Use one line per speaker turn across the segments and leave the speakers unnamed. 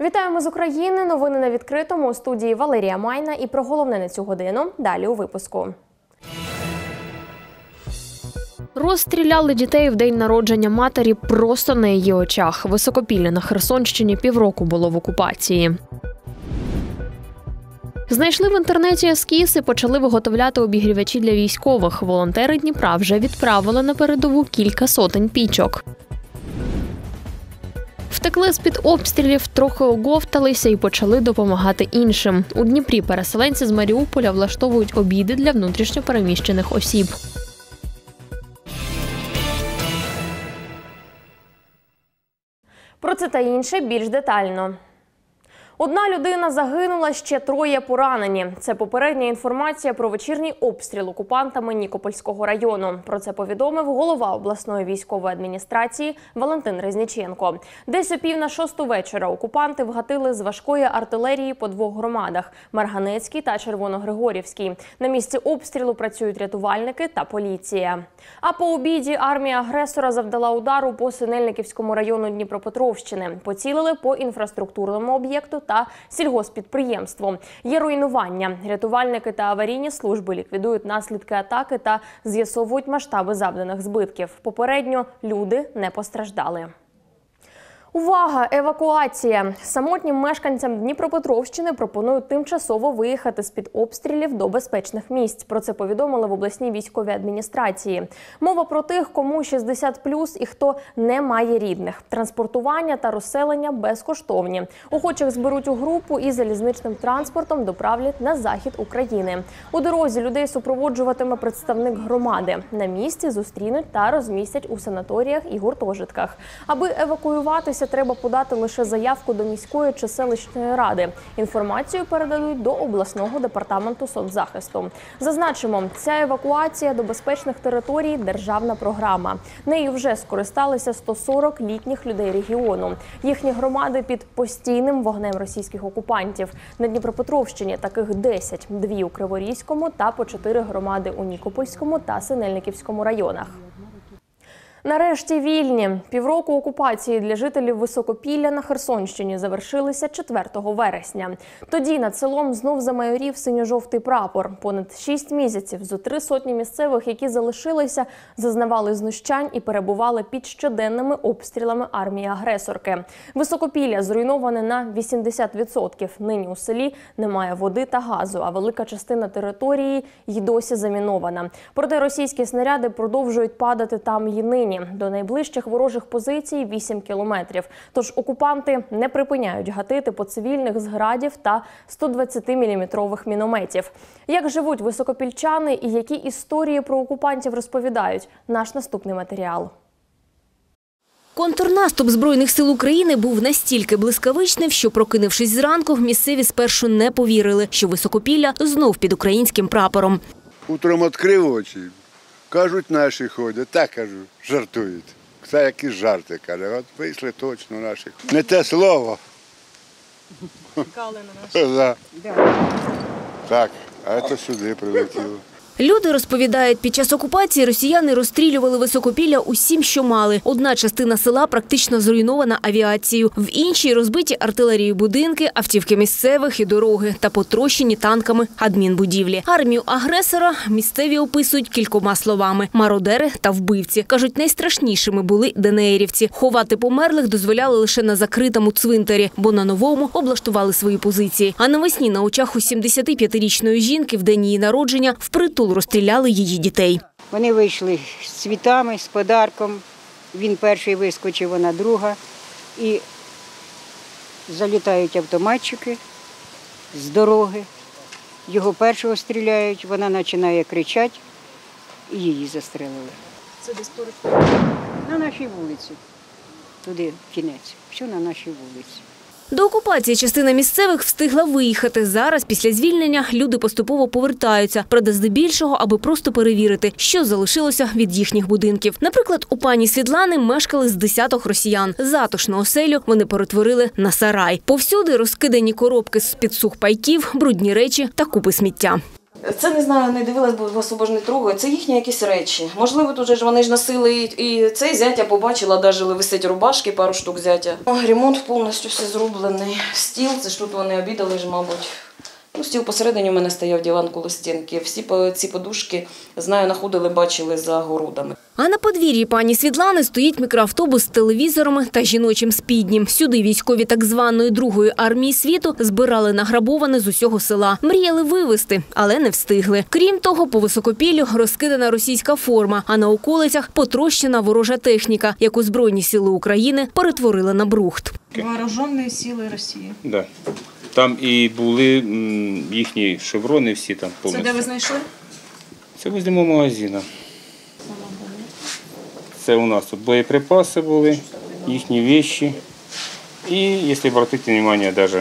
Вітаємо з України. Новини на відкритому. У студії Валерія Майна. І про головне на цю годину далі у випуску. Розстріляли дітей в день народження матері просто на її очах. Високопілля на Херсонщині півроку було в окупації. Знайшли в інтернеті ескіз і почали виготовляти обігрівачі для військових. Волонтери Дніпра вже відправили на передову кілька сотень пічок. Втекли з-під обстрілів, трохи оговталися і почали допомагати іншим. У Дніпрі переселенці з Маріуполя влаштовують обіди для внутрішньо переміщених осіб. Про це та інше більш детально. Одна людина загинула, ще троє поранені. Це попередня інформація про вечірній обстріл окупантами Нікопольського району. Про це повідомив голова обласної військової адміністрації Валентин Резніченко. Десь о 5:45 вечора окупанти вгатили з важкої артилерії по двох громадах – Марганецькій та Червоногригорівській. На місці обстрілу працюють рятувальники та поліція. А по обіді армія агресора завдала удару по Синельниківському району Дніпропетровщини. Поцілили по інфраструктурному об'єкту та сільгосппідприємству. Є руйнування. Рятувальники та аварійні служби ліквідують наслідки атаки та з'ясовують масштаби завданих збитків. Попередньо люди не постраждали. Увага! Евакуація! Самотнім мешканцям Дніпропетровщини пропонують тимчасово виїхати з-під обстрілів до безпечних місць. Про це повідомили в обласній військовій адміністрації. Мова про тих, кому 60+ і хто не має рідних. Транспортування та розселення безкоштовні. Охочих зберуть у групу і залізничним транспортом доправлять на захід України. У дорозі людей супроводжуватиме представник громади. На місці зустрінуть та розмістять у санаторіях і гуртожитках. Аби евакуюватися, треба подати лише заявку до міської чи селищної ради. Інформацію передадуть до обласного департаменту соцзахисту. Зазначимо, ця евакуація до безпечних територій – державна програма. Нею вже скористалися 140 літніх людей регіону. Їхні громади під постійним вогнем російських окупантів. На Дніпропетровщині таких 10, 2 у Криворізькому та по 4 громади у Нікопольському та Синельниківському районах. Нарешті вільні. Півроку окупації для жителів Високопілля на Херсонщині завершилися 4 вересня. Тоді над селом знов замайорів синьо-жовтий прапор. Понад 6 місяців зо 300 місцевих, які залишилися, зазнавали знущань і перебували під щоденними обстрілами армії агресорки. Високопілля зруйноване на 80%. Нині у селі немає води та газу, а велика частина території й досі замінована. Проте російські снаряди продовжують падати там й нині. До найближчих ворожих позицій 8 кілометрів. Тож окупанти не припиняють гатити по цивільних з градів та 120-мм мінометів. Як живуть високопільчани і які історії про окупантів розповідають? Наш наступний матеріал.
Контрнаступ Збройних сил України був настільки блискавичним, що, прокинувшись зранку, місцеві спершу не повірили, що Високопілля знов під українським прапором.
Утром відкрив очі. Кажуть, наші ходять. Так, кажу, жартують. Це якісь жарти, каже. От вийшли точно наші. Не те слово.
Чекали на нас.
Так, а це сюди прилетіло.
Люди розповідають, під час окупації росіяни розстрілювали Високопілля усім, що мали. Одна частина села практично зруйнована авіацією, в іншій розбиті артилерією будинки, автівки місцевих і дороги та потрощені танками адмінбудівлі. Армію агресора місцеві описують кількома словами – мародери та вбивці. Кажуть, найстрашнішими були ДНРівці. Ховати померлих дозволяли лише на закритому цвинтарі, бо на новому облаштували свої позиції. А навесні на очах у 75-річної жінки в день її народження впритул розстріляли її дітей.
Вони вийшли з цвітами, з подарком. Він перший вискочив, вона друга. І залітають автоматчики з дороги. Його першого стріляють, вона починає кричати і її застрелили. Це десь поруч? На нашій вулиці. Туди кінець. Все на нашій вулиці.
До окупації частина місцевих встигла виїхати. Зараз, після звільнення, люди поступово повертаються. Правда, здебільшого, аби просто перевірити, що залишилося від їхніх будинків. Наприклад, у пані Світлани мешкали з десяток росіян. Затишну оселю вони перетворили на сарай. Повсюди розкидані коробки з-під сухпайків, брудні речі та купи сміття.
Це, не знаю, не дивилась, бо вас ж не трогаю. Це їхні якісь речі. Можливо, тут же ж вони ж носили і цей зятя побачила, навіть висить рубашки, пару штук зятя. Ремонт повністю все зроблений. Стіл, це ж тут вони обідали ж, мабуть. Ну, стіл посередині у мене стояв диван коло стінки. Всі ці подушки, знаю, находили, бачили за городами.
А на подвір'ї пані Світлани стоїть мікроавтобус з телевізорами та жіночим спіднім. Сюди військові так званої Другої армії світу збирали награбоване з усього села. Мріяли вивезти, але не встигли. Крім того, по Високопіллю розкидана російська форма, а на околицях потрощена ворожа техніка, яку Збройні сили України перетворили на брухт.
Вооружені сили Росії.
Да. Там і були їхні шеврони всі там повністю.
Це де ви знайшли?
Це возле мого магазину. Це у нас тут боєприпаси були, їхні речі. І, якщо звернути увагу, навіть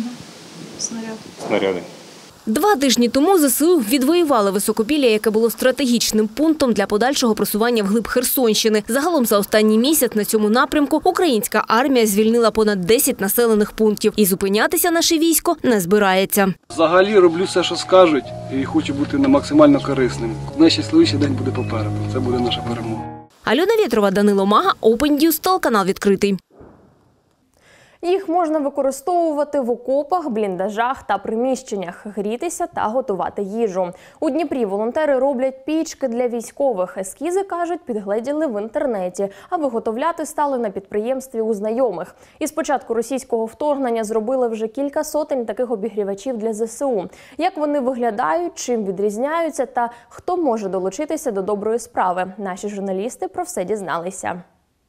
снаряди.
2 тижні тому ЗСУ відвоювали Високопілля, яке було стратегічним пунктом для подальшого просування вглиб Херсонщини. Загалом за останній місяць на цьому напрямку українська армія звільнила понад 10 населених пунктів. І зупинятися наше військо не збирається.
Взагалі роблю все, що скажуть, і хочу бути максимально корисним. Найщасливіший день буде попереду. Це буде наша перемога.
Альона Вєтрова, Данило Мага, Open News, телеканал відкритий.
Їх можна використовувати в окопах, бліндажах та приміщеннях, грітися та готувати їжу. У Дніпрі волонтери роблять пічки для військових. Ескізи, кажуть, підгледіли в інтернеті, а виготовляти стали на підприємстві у знайомих. Із початку російського вторгнення зробили вже кілька сотень таких обігрівачів для ЗСУ. Як вони виглядають, чим відрізняються та хто може долучитися до доброї справи? Наші журналісти про все дізналися.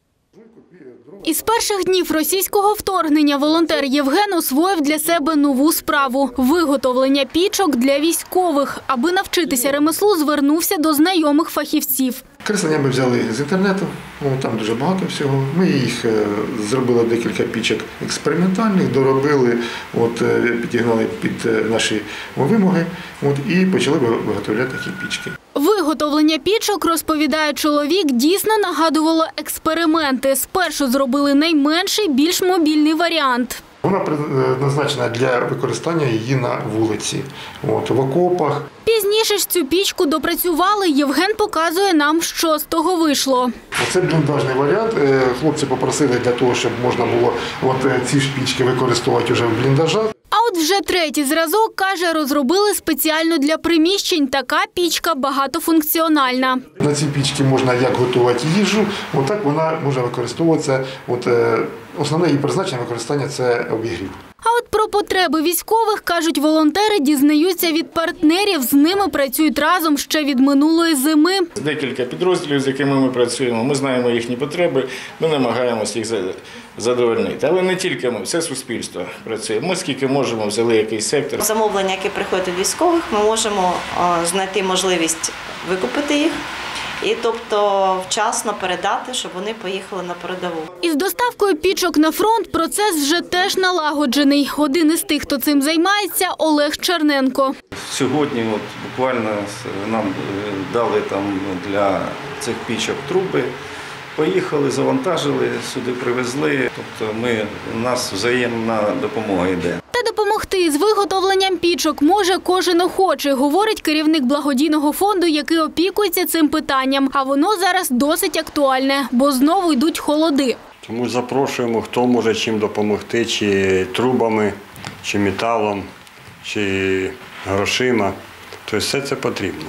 Із перших днів російського вторгнення волонтер Євген освоїв для себе нову справу – виготовлення пічок для військових. Аби навчитися ремеслу, звернувся до знайомих фахівців.
Креслення ми взяли з інтернету, там дуже багато всього. Ми їх зробили декілька пічок експериментальних, доробили, підігнали під наші вимоги і почали виготовляти такі пічки.
Виготовлення пічок, розповідає чоловік, дійсно нагадувало експерименти. Спершу зробили найменший, більш мобільний варіант.
Вона призначена для використання її на вулиці, в окопах.
Пізніше ж цю пічку допрацювали. Євген показує нам, що з того вийшло.
Це бліндажний варіант. Хлопці попросили для того, щоб можна було ці ж пічки використовувати вже в бліндажах.
А от вже третій зразок, каже, розробили спеціально для приміщень. Така пічка багатофункціональна.
На цій пічці можна як готувати їжу, так вона може використовуватися. Основне її призначення використання – це обігрів.
А от про потреби військових, кажуть волонтери, дізнаються від партнерів. З ними працюють разом ще від минулої зими.
Декілька підрозділів, з якими ми працюємо, ми знаємо їхні потреби, ми намагаємося їх задовольнити. Але не тільки ми, все суспільство працює. Ми скільки можемо, взяли якийсь сектор.
Замовлення, які приходять від військових, ми можемо знайти можливість викупити їх. І тобто вчасно передати, щоб вони поїхали на передову.
Із доставкою пічок на фронт процес вже теж налагоджений. Один із тих, хто цим займається – Олег Черненко.
Сьогодні буквально нам дали для цих пічок труби. Поїхали, завантажили, сюди привезли. Тобто у нас взаємна допомога йде.
Та допомогти з виготовленням пічок може кожен охочий, говорить керівник благодійного фонду, який опікується цим питанням. А воно зараз досить актуальне, бо знову йдуть холоди.
Тому запрошуємо, хто може чим допомогти, чи трубами, чи металом, чи грошима. Тобто все це потрібно.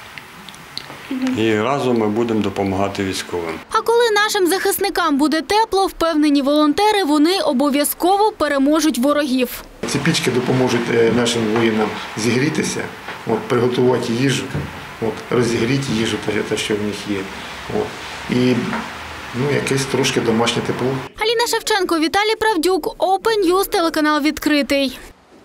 І разом ми будемо допомагати військовим.
А коли нашим захисникам буде тепло, впевнені волонтери, вони обов'язково переможуть ворогів.
Ці пічки допоможуть нашим воїнам зігрітися, приготувати їжу, розігріти їжу, те, що в них є. І якесь трошки домашнє тепло.
Аліна Шевченко, Віталій Правдюк, Open News, телеканал відкритий.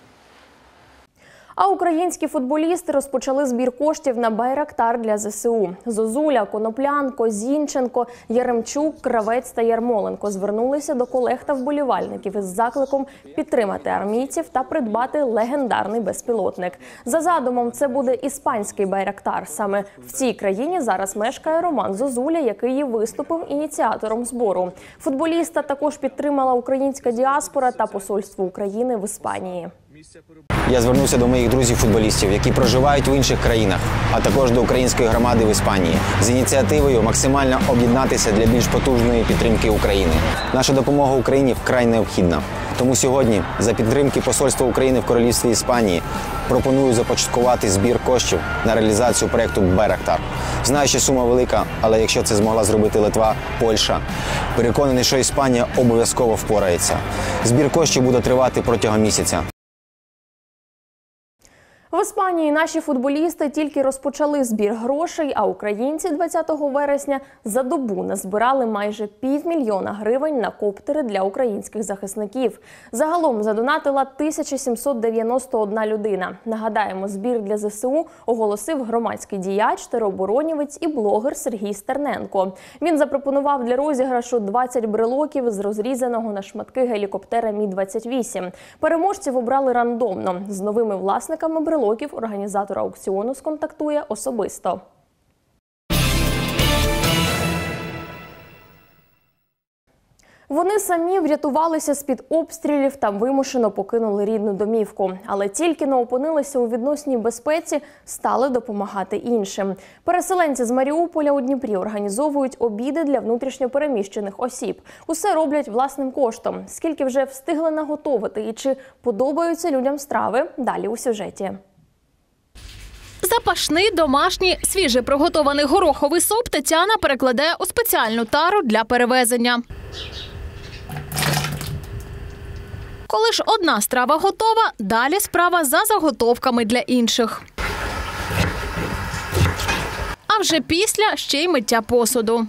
А українські футболісти розпочали збір коштів на Байрактар для ЗСУ. Зозуля, Коноплянко, Зінченко, Яремчук, Кравець та Ярмоленко звернулися до колег та вболівальників із закликом підтримати армійців та придбати легендарний безпілотник. За задумом, це буде іспанський Байрактар. Саме в цій країні зараз мешкає Роман Зозуля, який і виступив ініціатором збору. Футболіста також підтримала українська діаспора та посольство України в Іспанії.
Я звернувся до моїх друзів-футболістів, які проживають в інших країнах, а також до української громади в Іспанії, з ініціативою максимально об'єднатися для більш потужної підтримки України. Наша допомога Україні вкрай необхідна. Тому сьогодні, за підтримки Посольства України в Королівстві Іспанії, пропоную започаткувати збір коштів на реалізацію проєкту «Байрактар». Знаю, що сума велика, але якщо це змогла зробити Литва, Польща, переконаний, що Іспанія обов'язково впорається. Збір коштів буде тривати протягом місяця.
В Іспанії наші футболісти тільки розпочали збір грошей, а українці 20 вересня за добу назбирали майже 500 000 гривень на коптери для українських захисників. Загалом задонатила 1791 людина. Нагадаємо, збір для ЗСУ оголосив громадський діяч, тероборонівець і блогер Сергій Стерненко. Він запропонував для розіграшу 20 брелоків з розрізаного на шматки гелікоптера Мі-28. Переможців обрали рандомно. З новими власниками брелоків організатор аукціону сконтактує особисто. Вони самі врятувалися з-під обстрілів та вимушено покинули рідну домівку. Але тільки не опинилися у відносній безпеці, стали допомагати іншим. Переселенці з Маріуполя у Дніпрі організовують обіди для внутрішньопереміщених осіб. Усе роблять власним коштом. Скільки вже встигли наготовити і чи подобаються людям страви – далі у сюжеті.
Запашний, домашній, свіже приготований гороховий суп Тетяна перекладає у спеціальну тару для перевезення. Коли ж одна страва готова, далі справа за заготовками для інших. А вже після ще й миття посуду.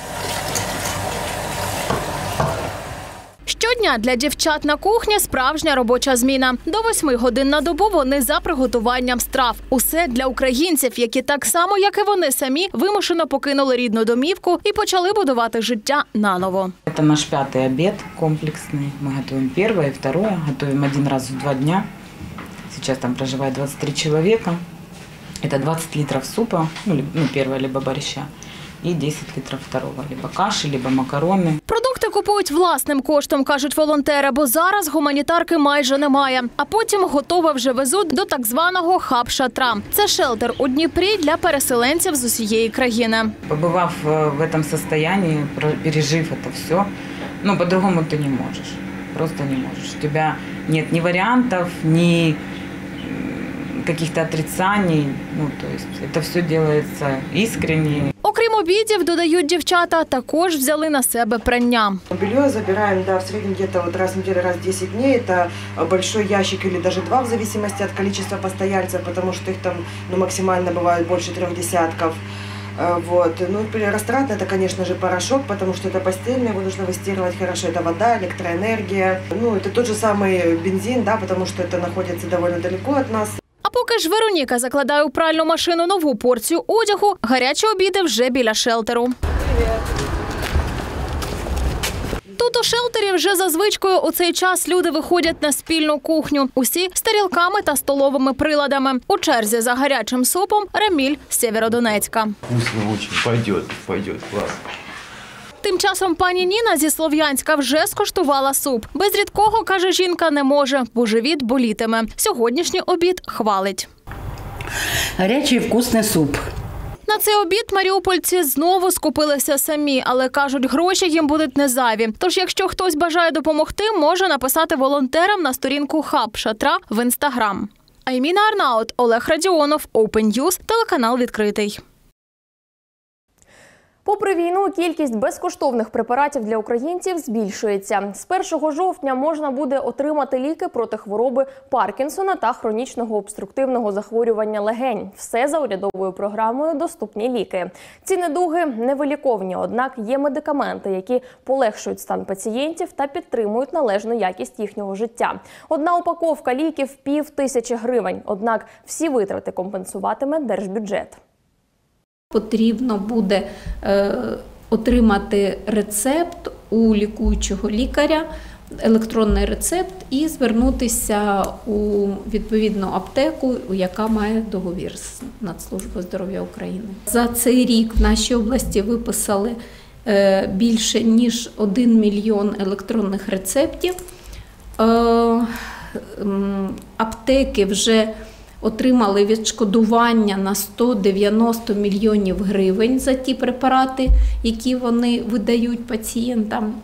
Щодня для дівчат на кухні справжня робоча зміна. До 8 годин на добу вони за приготуванням страв. Усе для українців, які так само, як і вони самі, вимушено покинули рідну домівку і почали будувати життя наново.
Це наш 5-й обід комплексний. Ми готуємо перше і друге. Готуємо один раз в 2 дні. Зараз там проживає 23 чоловіка. Це 20 літрів супу, першого, либо борща. І 10 літрів второго, либо каші, либо макарони.
Продукти купують власним коштом, кажуть волонтери, бо зараз гуманітарки майже немає. А потім готове вже везуть до так званого хаб-шатра. Це шелтер у Дніпрі для переселенців з усієї країни.
Побував в цьому стані, пережив це все, по-другому ти не можеш. Просто не можеш. У тебе немає ні варіантів, ні каких-то отрицаний, то есть это все делается искренне.
Окрім обідів, додають дівчата, також взяли на себе прання.
Белье забираем, в среднем где-то раз в неделю, раз в 10 дней. Это большой ящик или даже 2, в зависимости от количества постояльцев, потому что их там максимально бывает больше 3 десятков. Растратно это, конечно же, порошок, потому что это постельное, его нужно выстирывать хорошо. Это вода, электроэнергия. Это тот же самый бензин, потому что это находится довольно далеко от нас.
А поки ж Вероніка закладає у пральну машину нову порцію одягу, гарячі обіди вже біля шелтеру. Тут у шелтері вже за звичкою у цей час люди виходять на спільну кухню. Усі з тарілками та столовими приладами. У черзі за гарячим супом Раміль з Сєвєродонецька.
Вкусно очень, пойдет, клас.
Тим часом пані Ніна зі Слов'янська вже скуштувала суп. Без рідкого, каже жінка, не може, бо живіт болітиме. Сьогоднішній обід хвалить.
Гарячий вкусний суп.
На цей обід маріупольці знову скупилися самі, але, кажуть, гроші їм будуть не зайві. Тож, якщо хтось бажає допомогти, може написати волонтерам на сторінку хаб-шатра в Інстаграм. Айміна Арнаут, Олег Радіонов, Open News, телеканал «Відкритий».
Попри війну, кількість безкоштовних препаратів для українців збільшується. З 1 жовтня можна буде отримати ліки проти хвороби Паркінсона та хронічного обструктивного захворювання легень. Все за урядовою програмою «Доступні ліки». Ці недуги невиліковні, однак є медикаменти, які полегшують стан пацієнтів та підтримують належну якість їхнього життя. Одна упаковка ліків – 5000 гривень, однак всі витрати компенсуватиме держбюджет.
Потрібно буде отримати рецепт у лікуючого лікаря, електронний рецепт і звернутися у відповідну аптеку, яка має договір з Нацслужбою здоров'я України. За цей рік в нашій області виписали більше ніж 1 мільйон електронних рецептів. аптеки вже отримали відшкодування на 190 мільйонів гривень за ті препарати, які вони видають пацієнтам.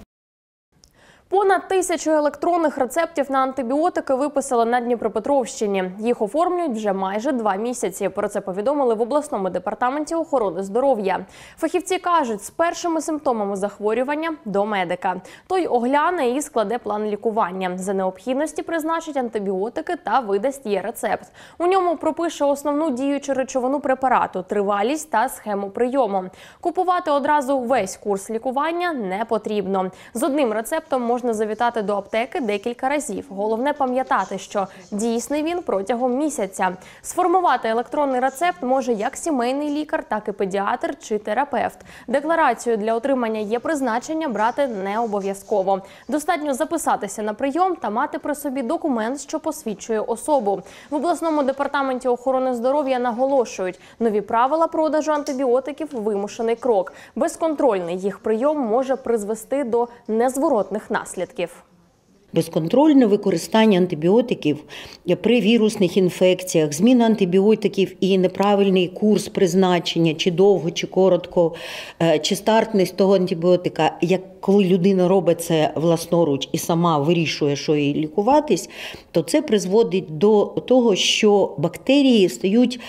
Понад 1000 електронних рецептів на антибіотики виписали на Дніпропетровщині. Їх оформлюють вже майже 2 місяці. Про це повідомили в обласному департаменті охорони здоров'я. Фахівці кажуть, з першими симптомами захворювання до медика. Той огляне і складе план лікування. За необхідності призначить антибіотики та видасть є-рецепт. У ньому пропише основну діючу речовину препарату, тривалість та схему прийому. Купувати одразу весь курс лікування не потрібно. З одним рецептом можна завітати до аптеки декілька разів. Головне пам'ятати, що дійсний він протягом місяця. Сформувати електронний рецепт може як сімейний лікар, так і педіатр чи терапевт. Декларацію для отримання є-призначення брати не обов'язково. Достатньо записатися на прийом та мати при собі документ, що посвідчує особу. В обласному департаменті охорони здоров'я наголошують, нові правила продажу антибіотиків – вимушений крок. Безконтрольний їх прийом може призвести до незворотних наслідків.
Безконтрольне використання антибіотиків при вірусних інфекціях, зміна антибіотиків і неправильний курс призначення, чи довго, чи коротко, чи стартність того антибіотика, як коли людина робить це власноруч і сама вирішує, що їй лікуватись, то це призводить до того, що бактерії стають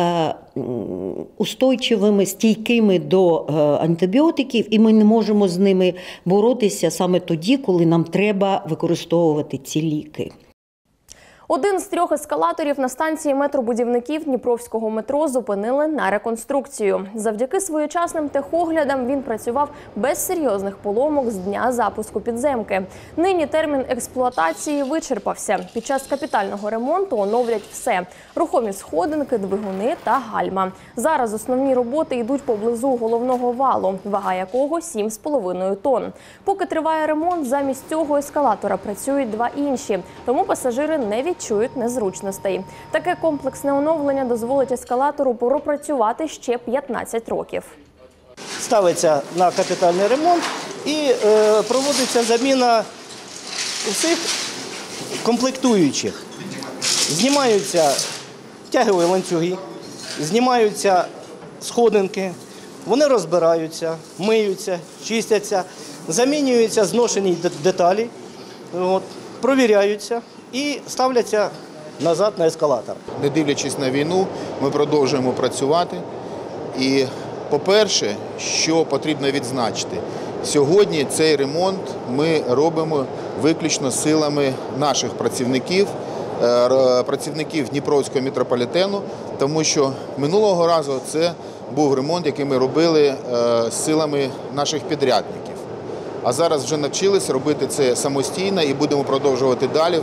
устойчивими, стійкими до антибіотиків, і ми не можемо з ними боротися саме тоді, коли нам треба використовувати ці ліки.
Один з 3 ескалаторів на станції метробудівників Дніпровського метро зупинили на реконструкцію. Завдяки своєчасним техоглядам він працював без серйозних поломок з дня запуску підземки. Нині термін експлуатації вичерпався. Під час капітального ремонту оновлять все – рухомі сходинки, двигуни та гальма. Зараз основні роботи йдуть поблизу головного валу, вага якого 7,5 тонн. Поки триває ремонт, замість цього ескалатора працюють 2 інші, тому пасажири не відчують незручностей. Таке комплексне оновлення дозволить ескалатору пропрацювати ще 15 років.
Ставиться на капітальний ремонт і проводиться заміна усіх комплектуючих. Знімаються тягові ланцюги, знімаються сходинки, вони розбираються, миються, чистяться, замінюються зношені деталі, провіряються і ставляться назад на ескалатор.
Не дивлячись на війну, ми продовжуємо працювати. І, по-перше, що потрібно відзначити, сьогодні цей ремонт ми робимо виключно силами наших працівників, працівників Дніпровського метрополітену, тому що минулого разу це був ремонт, який ми робили силами наших підрядників. А зараз вже навчилися робити це самостійно і будемо продовжувати далі.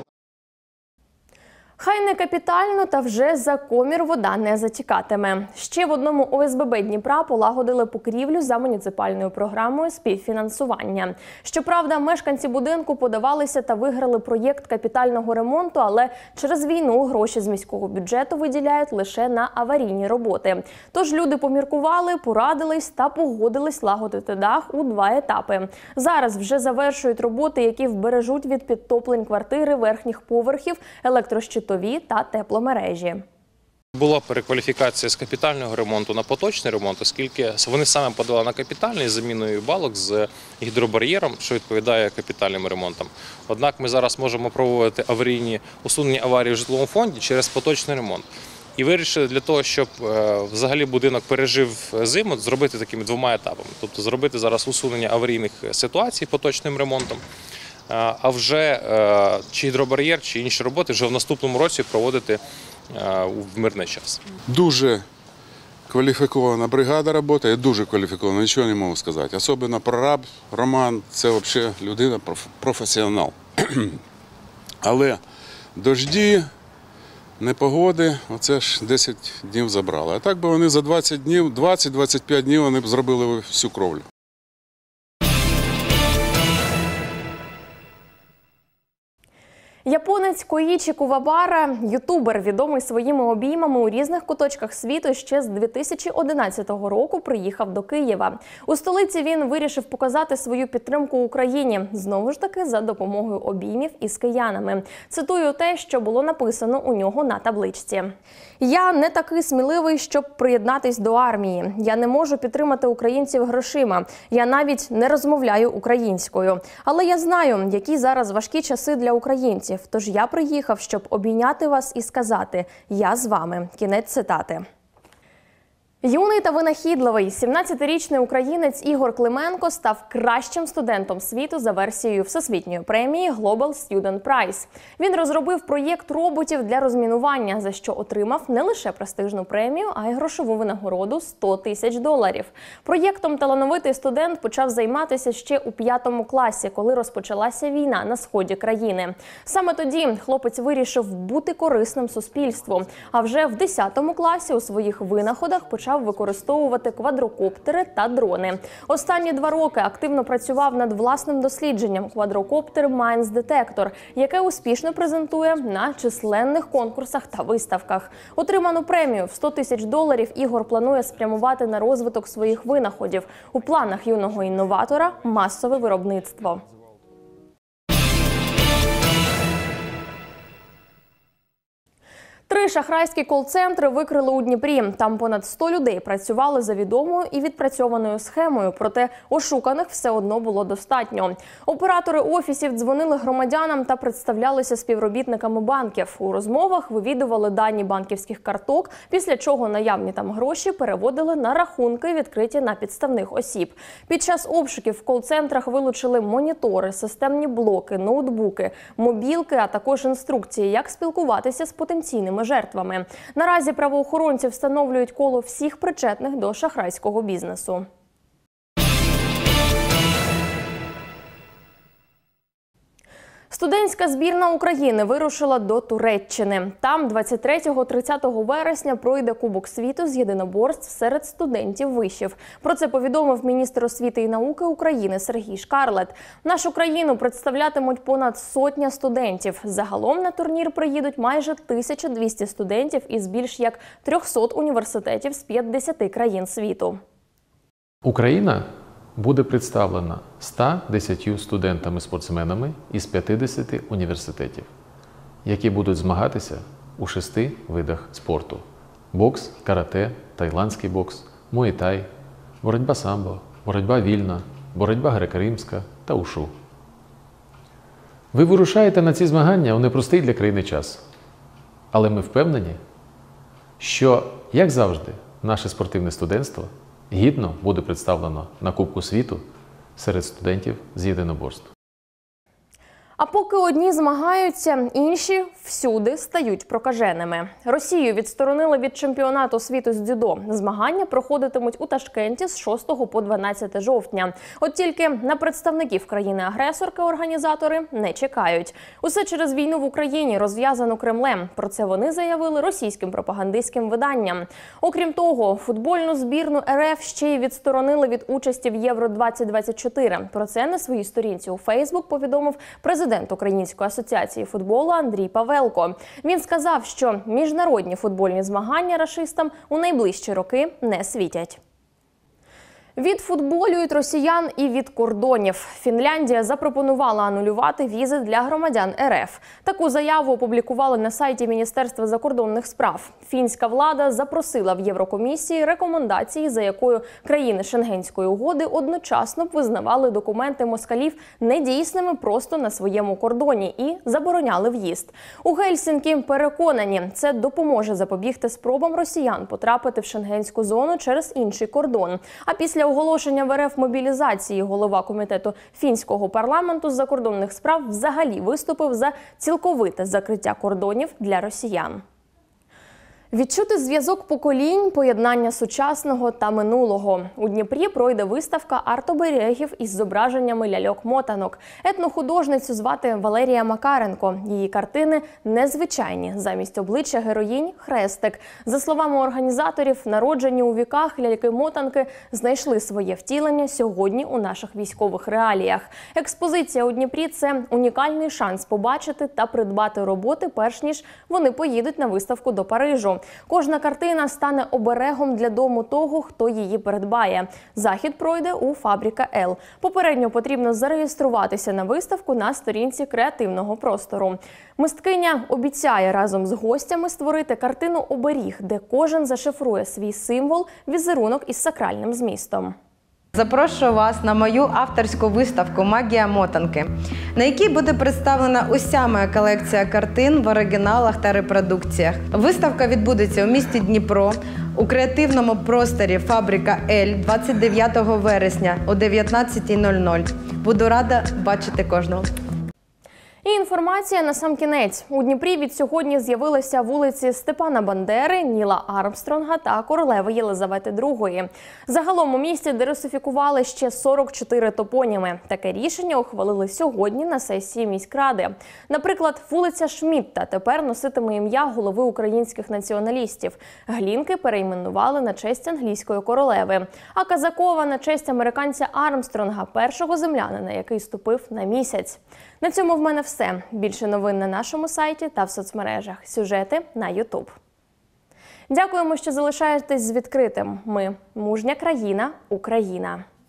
Хай не капітально, та вже за комір вода не затікатиме. Ще в одному ОСББ Дніпра полагодили покрівлю за муніципальною програмою співфінансування. Щоправда, мешканці будинку подавалися та виграли проєкт капітального ремонту, але через війну гроші з міського бюджету виділяють лише на аварійні роботи. Тож люди поміркували, порадились та погодились лагодити дах у 2 етапи. Зараз вже завершують роботи, які вбережуть від підтоплень квартири верхніх поверхів, електрощитові та тепломережі.
Була перекваліфікація з капітального ремонту на поточний ремонт, оскільки вони саме подали на капітальний з заміною балок, з гідробар'єром, що відповідає капітальним ремонтам. Однак ми зараз можемо проводити аварійні усунення аварій в житловому фонді через поточний ремонт. І вирішили для того, щоб взагалі будинок пережив зиму, зробити такими 2 етапами. Тобто зробити зараз усунення аварійних ситуацій поточним ремонтом, а вже чи гідробар'єр, чи інші роботи вже в наступному році проводити в мирний час.
Дуже кваліфікована бригада працює, дуже кваліфікована, нічого не можу сказати. Особливо прораб Роман, це взагалі людина, професіонал. Але дожді, непогоди, оце ж 10 днів забрали. А так би вони за 20 днів, 20-25 днів вони б зробили всю кровлю.
Японець Коїчі Кувабара, ютубер, відомий своїми обіймами у різних куточках світу, ще з 2011 року приїхав до Києва. У столиці він вирішив показати свою підтримку Україні, знову ж таки за допомогою обіймів із киянами. Цитую те, що було написано у нього на табличці. «Я не такий сміливий, щоб приєднатись до армії. Я не можу підтримати українців грошима. Я навіть не розмовляю українською. Але я знаю, які зараз важкі часи для українців. Тож я приїхав, щоб обійняти вас і сказати «Я з вами». Кінець цитати. Юний та винахідливий 17-річний українець Ігор Клименко став кращим студентом світу за версією всесвітньої премії Global Student Prize. Він розробив проєкт роботів для розмінування, за що отримав не лише престижну премію, а й грошову винагороду $100 тисяч. Проєктом талановитий студент почав займатися ще у 5 класі, коли розпочалася війна на сході країни. Саме тоді хлопець вирішив бути корисним суспільству, а вже в 10 класі у своїх винаходах почав використовувати квадрокоптери та дрони. Останні 2 роки активно працював над власним дослідженням квадрокоптер Mines Detector, яке успішно презентує на численних конкурсах та виставках. Отриману премію в $100 тисяч Ігор планує спрямувати на розвиток своїх винаходів. У планах юного інноватора – масове виробництво. Три шахрайські кол-центри викрили у Дніпрі. Там понад 100 людей працювали за відомою і відпрацьованою схемою, проте ошуканих все одно було достатньо. Оператори офісів дзвонили громадянам та представлялися співробітниками банків. У розмовах вивідували дані банківських карток, після чого наявні там гроші переводили на рахунки, відкриті на підставних осіб. Під час обшуків в кол-центрах вилучили монітори, системні блоки, ноутбуки, мобілки, а також інструкції, як спілкуватися з потенційними жертвами. Наразі правоохоронці встановлюють коло всіх причетних до шахрайського бізнесу. Студентська збірна України вирушила до Туреччини. Там 23-30 вересня пройде Кубок світу з єдиноборств серед студентів вишів. Про це повідомив міністр освіти і науки України Сергій Шкарлет. Нашу країну представлятимуть понад 100 студентів. Загалом на турнір приїдуть майже 1200 студентів із більш як 300 університетів з 50 країн світу.
Україна буде представлена 110 студентами-спортсменами із 50 університетів, які будуть змагатися у 6 видах спорту – бокс, карате, тайландський бокс, муay-тай, боротьба самбо, боротьба вільна, боротьба греко-римська та ушу. Ви вирушаєте на ці змагання у непростий для країни час. Але ми впевнені, що, як завжди, наше спортивне студентство гідно буде представлено на Кубку світу серед студентів з єдиноборств.
А поки одні змагаються, інші всюди стають прокаженими. Росію відсторонили від чемпіонату світу з дзюдо. Змагання проходитимуть у Ташкенті з 6 по 12 жовтня. От тільки на представників країни-агресорки організатори не чекають. Усе через війну в Україні, розв'язану Кремлем. Про це вони заявили російським пропагандистським виданням. Окрім того, футбольну збірну РФ ще й відсторонили від участі в Євро-2024. Про це на своїй сторінці у Фейсбук повідомив президент Української асоціації футболу Андрій Павелко. Він сказав, що міжнародні футбольні змагання рашистам у найближчі роки не світять. Відфутболюють росіян і від кордонів. Фінляндія запропонувала анулювати візи для громадян РФ. Таку заяву опублікували на сайті Міністерства закордонних справ. Фінська влада запросила в Єврокомісії рекомендації, за якою країни Шенгенської угоди одночасно б визнавали документи москалів недійсними просто на своєму кордоні і забороняли в'їзд. У Гельсінкі переконані, це допоможе запобігти спробам росіян потрапити в шенгенську зону через інший кордон. А після оголошення в РФ мобілізації голова комітету фінського парламенту з закордонних справ взагалі виступив за цілковите закриття кордонів для росіян. Відчути зв'язок поколінь, поєднання сучасного та минулого. У Дніпрі пройде виставка арт-оберегів із зображеннями ляльок-мотанок. Етнохудожницю звати Валерія Макаренко. Її картини незвичайні. Замість обличчя героїнь – хрестик. За словами організаторів, народжені у віках ляльки-мотанки знайшли своє втілення сьогодні у наших військових реаліях. Експозиція у Дніпрі – це унікальний шанс побачити та придбати роботи, перш ніж вони поїдуть на виставку до Парижу. Кожна картина стане оберегом для дому того, хто її придбає. Захід пройде у «Фабрика Л». Попередньо потрібно зареєструватися на виставку на сторінці креативного простору. Мисткиня обіцяє разом з гостями створити картину «Оберіг», де кожен зашифрує свій символ, візерунок із сакральним змістом.
Запрошую вас на мою авторську виставку «Магія мотанки», на якій буде представлена уся моя колекція картин в оригіналах та репродукціях. Виставка відбудеться у місті Дніпро у креативному просторі «Фабрика Л» 29 вересня о 19:00. Буду рада бачити кожного.
І інформація на сам кінець. У Дніпрі від сьогодні з'явилися вулиці Степана Бандери, Ніла Армстронга та королеви Єлизавети II. Загалом у місті дерусифікували ще 44 топоніми. Таке рішення ухвалили сьогодні на сесії міськради. Наприклад, вулиця Шмідта тепер носитиме ім'я голови українських націоналістів. Глінки перейменували на честь англійської королеви, а Казакова – на честь американця Армстронга, першого землянина, який ступив на місяць. На цьому в мене все. Більше новин на нашому сайті та в соцмережах. Сюжети на YouTube. Дякуємо, що залишаєтесь з відкритим. Ми – мужня країна, Україна.